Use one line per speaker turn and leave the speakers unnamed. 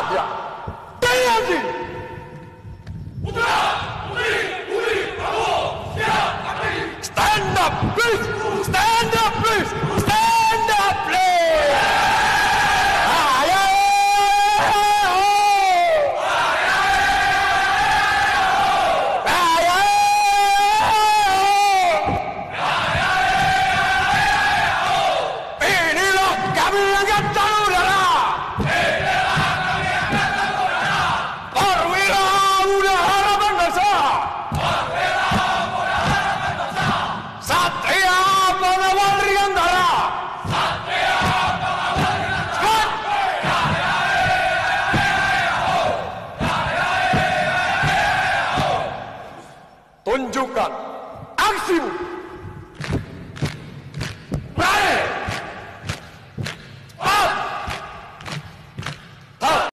Ya. Tensi. Stand up, please! Stand up, please! Stand up, please! Ayo! Ayo! Inilah kami Angkatan Udara! Perwira Muda Harapan Bangsa! Satria Pahlawan Dirgantara. Tunjukkan